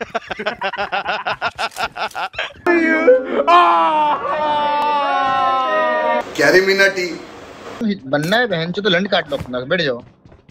Carry Minati बनना है बहन चो तो लंड काट लो अपना, बैठ जाओ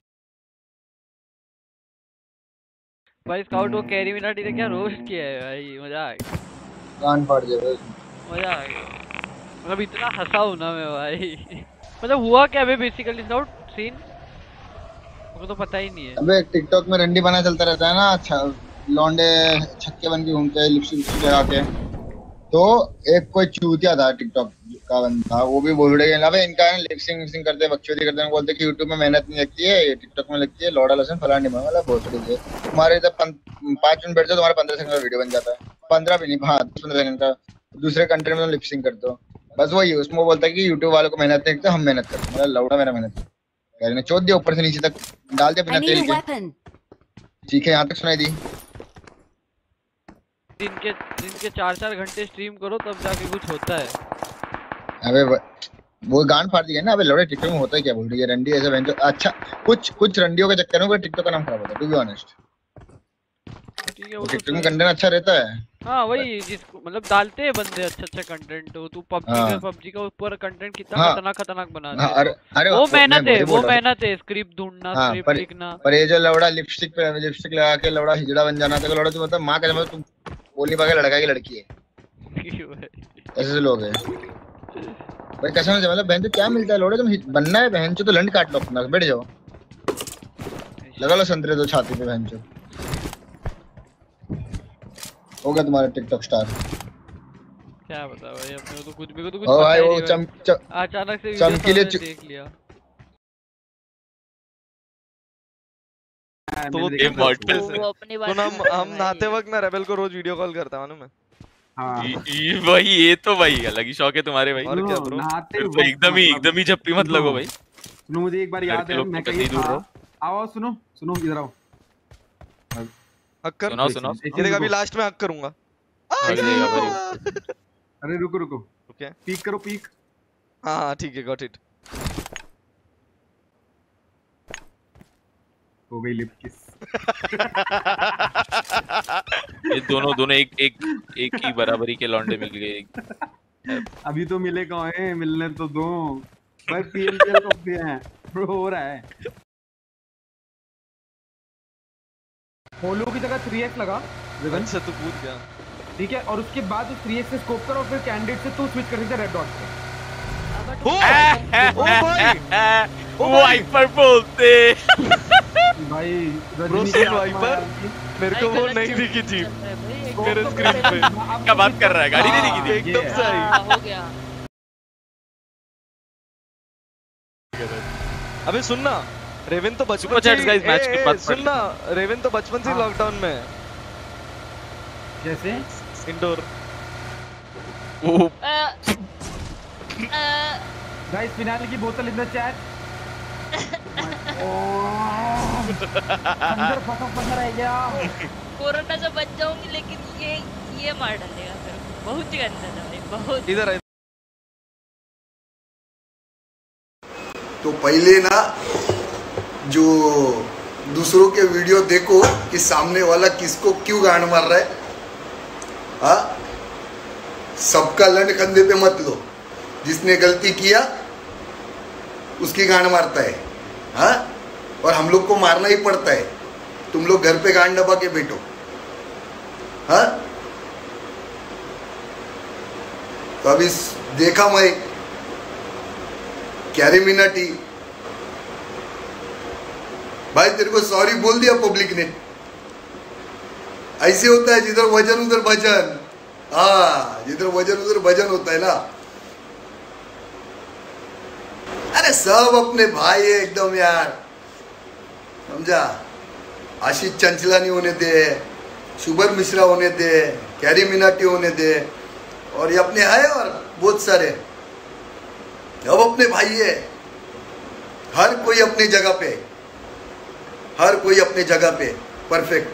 भाई। स्काउट को कैरी मिनाटी ने क्या रोस्ट किया है भाई, मजा आ गया। कान फाड़ जाए, मजा आ गया, मतलब इतना हंसा हूं ना मैं भाई। मतलब हुआ क्या बे बेसिकली स्काउट सीन, मुझे तो पता ही नहीं है। अबे टिकटॉक में रंडी बना चलता रहता है ना, अच्छा लौंडे छक्के बन के घूमते हैं लिपस्टिक लगा के। तो एक कोई चूतिया था टिकटॉक का बंदा, वो भी बोल रहे हैं इनका है लिपसिंग करते हैं, बकचोदी करते हैं, बोलते कि यूट्यूब में मेहनत नहीं लगती है, ये टिकटॉक में लगती है, लौड़ा लसन फलानी वाला भोसड़ी है। तुम्हारे इधर 5 मिनट बैठ जाओ, तुम्हारा 15 सेकंड का वीडियो बन जाता है, 15 भी नहीं, हाँ 15 सेकंड का। दूसरे कंटेंट में लिपसिंग करते हो, बस वही उसमें वो बोलता है कि यूट्यूब वालों को मेहनत नहीं लगती, हम मेहनत करते हैं। मतलब लौड़ा मेरा मेहनत ने चोद दिया ऊपर से नीचे तक, डाल दिया बिना तेल के। ठीक है, यहाँ तक सुनाई दी। दिन के 4-4 घंटे स्ट्रीम करो तब जाके कुछ होता है। अबे वो गान फाड़ दिया ना। अबे लौड़े टिकटॉक में होता है क्या, बोल रही है रंडी ऐसे बहन। अच्छा कुछ रंडियों के चक्कर में टिकटॉक का नाम खराब होता है, टू बी ऑनेस्ट। ठीक है, वो टिकटॉक में कंटेंट अच्छा रहता है। हाँ वही जिसको मतलब डालते हैं बंदे अच्छा कंटेंट। तो तू पबजी का ऊपर कंटेंट कितना खतरनाक बनाते हैं। अरे वो मेहनत है स्क्रिप्ट ढूंढना, स्क्रिप्ट लिखना। पर ये जो लौड़ा लिपस्टिक लगा के लौड़ा हिजड़ा बन जाना, तो लौड़ा तो मतलब माँ का तुम बोल नहीं पाएगा लड़का की लड़की है। ऐसे लोग हैं भाई, कसम से। मतलब बहन तो क्या मिलता है लौड़े, तुम बनना है बहन चो तो लंड काट लो अपना, बैठ जाओ, लगा लो संतरे तो छाती पे बहन चो। हो गया तुम्हारा टिकटॉक स्टार। क्या बता भाई, अपने तो कुछ भी तो कुछ ओ भाई वो अचानक से चमकीले देख लिया तो इमॉर्टल से हम नहाते वक्त ना रेबेल को रोज वीडियो कॉल करता मालूम है। हाँ भाई ये तो भाई अलग ही शौक है तुम्हारे भाई। और क्या ब्रो, तो एकदम ही झप्पी मत लगो भाई। सुनो मुझे एक बार याद है, मैं कहीं था। आओ सुनो इधर आओ। हक कर, सुनाओ ये देख अभी लास्ट में हक करूंगा। अरे रुको ओके पीक करो पीक। हाँ ठीक है, गॉट इट। हो गई लिप किस। ये दोनों एक ही बराबरी के लौंडे मिल गए। अभी तो मिले कहाँ हैं, मिलने तो दो भाई। पीएलपीएल कब से हैं ब्रो, हो रहा है। होलो की जगह 3x लगा रिवन से, तू कूद गया ठीक है, और उसके बाद उस 3x से स्कोप कर और फिर कैंडिडेट से तू स्विच कर सकता है रेड डॉट पे। वाइपर बोलते भाई ब्रो से वाइपर मेरे को वो नहीं दिखी थी मेरे स्क्रीन पे। क्या बात कर रहा है, गाड़ी नहीं दिखी थी एकदम सही हो गया। अबे सुनना, रेवन तो बचपन से सुनना, रेवन तो बचपन से लॉकडाउन में है। जैसे इंडोर गाइस फिनाले की बोतल इन द चैट। अंदर फंसा रह गया। कोरोना से बच जाऊंगी लेकिन ये मार डालेगा फिर, बहुत गंदा था भाई, बहुत। इधर तो पहले ना जो दूसरों के वीडियो देखो कि सामने वाला किसको क्यों गांड मार रहा है। हाँ, सबका लंड कंधे पे मत लो, जिसने गलती किया उसकी गांड मारता है। हाँ, और हम लोग को मारना ही पड़ता है, तुम लोग घर पे गांड दबा के बैठो। हाँ, तो अभी देखा मैं कैरी मिनाटी, भाई तेरे को सॉरी बोल दिया पब्लिक ने। ऐसे होता है, जिधर वजन उधर भजन। हाँ, जिधर वजन उधर भजन होता है ना। अरे सब अपने भाई है एकदम यार, समझा। आशीष चंचलानी होने दे, शुभर मिश्रा होने दे, कैरी मिनाटी होने दे, और ये अपने आए और बहुत सारे अब अपने भाई है। हर कोई अपनी जगह पे, हर कोई अपनी जगह पे परफेक्ट।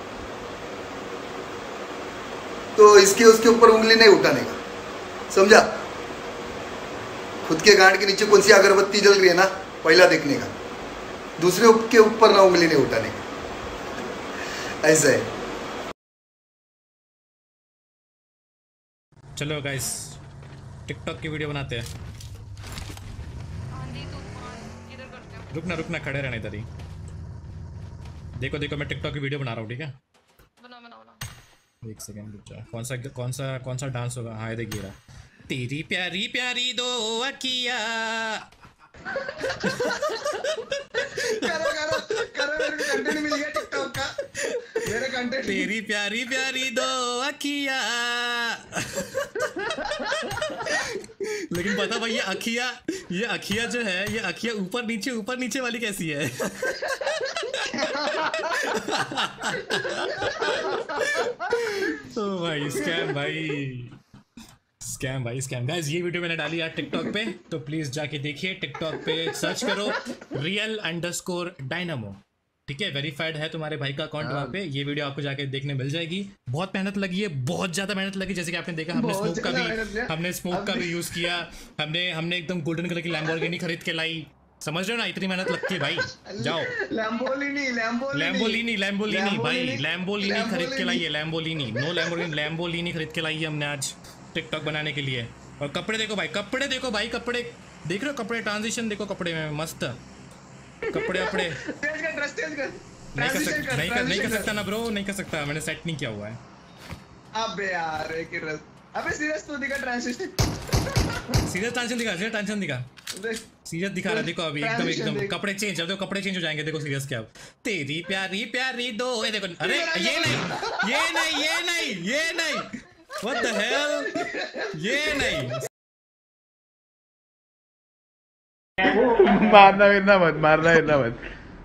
तो इसके उसके ऊपर उंगली नहीं उठाने का, समझा। खुद के गांड के नीचे कौन सी अगरबत्ती जल रही है ना, पहला देखने का, दूसरे के ऊपर ना उंगली नहीं उठाने का, ऐसा है। चलो गाइस टिकटॉक की वीडियो बनाते हैं। रुकना खड़े रहने इधर ही। देखो देखो मैं टिकटॉक की वीडियो बना रहा हूँ, ठीक है? बना। एक सेकंड रुक जा। कौन सा डांस होगा? हाँ देखिए रहा। तेरी प्यारी प्यारी दो अखिया। करो मेरे को कंटेंट मिल गया टिकटॉक का। मेरे कंटेंट तेरी प्यारी प्यारी दो अखिया। लेकिन पता भाई ये अखिया जो है, ये अखिया ऊपर नीचे वाली कैसी है? तो भाई स्कैम गाइस। ये वीडियो मैंने डाली यार टिकटॉक पे, तो प्लीज जाके देखिए। टिकटॉक पे सर्च करो real_dynamo, ठीक है? वेरीफाइड है तुम्हारे भाई का अकाउंट वहाँ पे। ये वीडियो आपको जाके देखने मिल जाएगी। बहुत मेहनत लगी है, बहुत ज्यादा मेहनत लगी। जैसे कि आपने देखा हमने स्मोक का भी यूज किया। हमने एकदम गोल्डन कलर की लैम्बोर्गिनी खरीद के लाई। समझ रहे हो ना? इतनी मेहनत लगती है भाई। जाओ लैम्बोर्गिनी भाई, लैम्बोर्गिनी खरीद के लाइए। लैम्बोर्गिनी खरीद के लाइए हमने आज टिकटॉक बनाने के लिए। और कपड़े देखो भाई, कपड़े देख रहे हो? कपड़े ट्रांजिशन देखो, कपड़े में मस्त कपड़े नहीं कर सकता ना ब्रो, नहीं कर सकता। मैंने सेट नहीं किया हुआ है। अबे यार अबे सीरियस तो दिखा ट्रांजिशन। सीरियस ट्रांजिशन दिखा। सीरियस दिखा रहा देखो अभी एकदम कपड़े चेंज। अब देखो कपड़े चेंज हो जाएंगे। देखो सीरियस क्या? तेरी प्यारी प्यारी दो। ये देखो, अरे ये नहीं व्हाट द हेल, ये नहीं। मारना मत।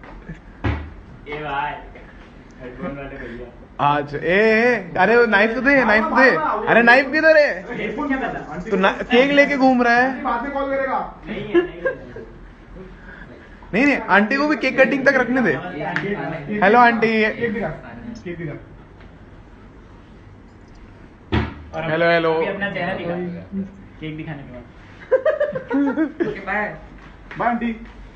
आज अरे वो नाइफ तो दे। अरे नाइफ किधर है? तो केक लेके घूम रहा है। नहीं आंटी को भी केक कटिंग तक रखने दे। Hello aunty. हेलो अपना चेहरा दिखा केक दिखाने के बाद। Bye aunty.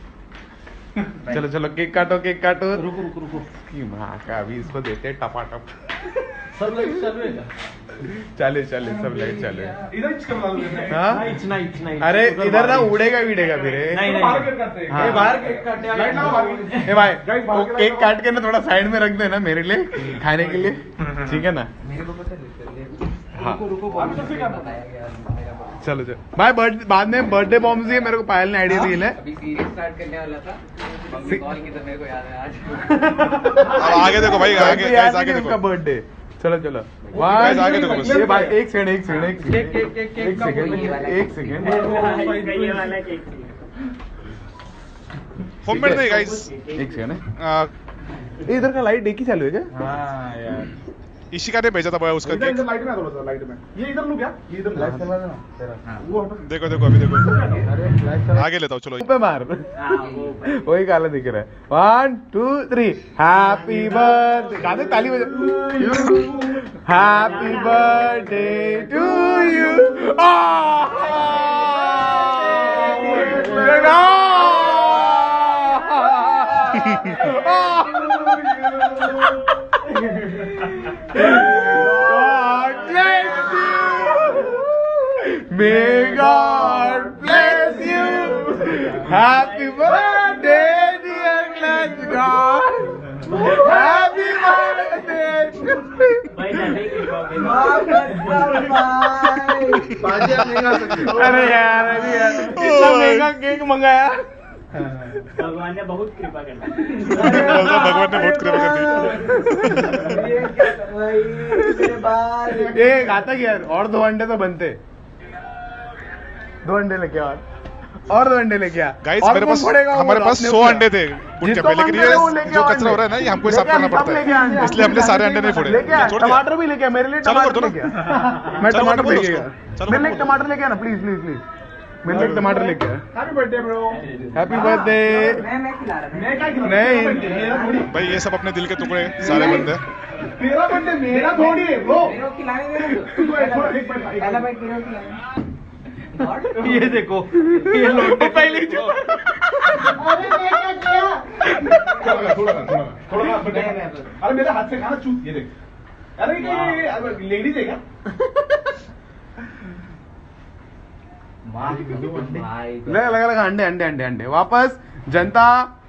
चलो केक काटो। रुको माँ का अभी इसको देते हैं टपाटप। सब लाइट चले सब लाइट चले। इधर अरे इधर ना उड़ेगा फिर। बाहर केक काटने भाई केक काट के ना थोड़ा साइड में रख देना मेरे लिए खाने के लिए, ठीक है ना? चलो भाई बाद में बर्थडे बॉम्ब से मेरे को पायल ने आइडिया दी है। अभी सीरीज स्टार्ट करने वाला था, कॉल की तो मेरे को याद है आज। आगे देखो भाई, आगे देखो उसका बर्थडे। चलो आगे देखो बस। ये भाई एक सेकंड होममेड नहीं गाइस। एक सेकंड इधर का लाइट एक ही चालू है क्या? हाँ यार इशिका ने भेजा था भाई उसका केक। लाइट में थोड़ा सा लाइट में ये इधर लूं क्या? ये इधर लाइट चला देना तेरा। वो देखो अभी देखो आगे लेता हूं। चलो पे मार। वही काला दिख रहा है। 1 2 3 हैप्पी बर्थडे। गाने ताली बजा। Happy birthday to you. May God bless you. Happy birthday, dear Glenn God. Happy birthday to अरे यार इतना महंगा केक मंगाया। भगवान ने बहुत कृपा कर दी। ये घातक यार। और 2 अंडे तो बनते। 2 अंडे लेके और 2 अंडे लेके आ। गाइस हमारे पास 100 अंडे थे लेकिन ये जो कचरा हो रहा है ना, ये हमको हिसाब करना पड़ता है, इसलिए हमने सारे अंडे नहीं फोड़े। टमाटर भी लेके आ मेरे लिए। टमाटर लेके आ। मैं टमाटर लेके आ। मेरे लिए टमाटर लेके आ ना प्लीज। मेरे लिए टमाटर लेके आ। Happy birthday bro. Happy birthday. मैं खिला रहा। नहीं भाई ये सब अपने दिल के टुकड़े सारे बंदे। तेरा बर्थडे मेरा थोड़ी है ब्रो। मेरे को खिलाने दे। ये देखो ये लोटे पहले अरे मैं क्या किया? थोड़ा अरे मेरे हाथ से खाना चूक। ये देख। अरे लेडीज है क्या? लगा अंडे अंडे अंडे अंडे वापस जनता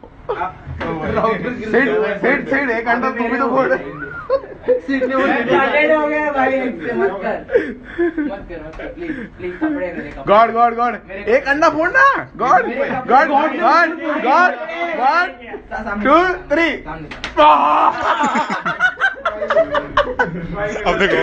सेठ एक अंडा तू भी तो फोड़ गॉड गॉड गॉड एक अंडा फोड़ना God God God God God 1 2 3 अब देखो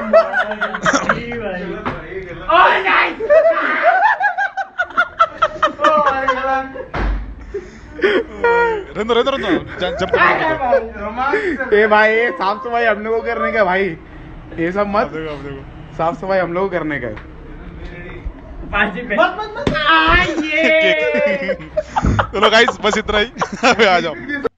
रेंदो जब ए भाई साफ सफाई हम लोग को करने का भाई ये सब मत साफ सफाई हम लोग को करने का चलो गाइस बस इतना ही आ जाओ।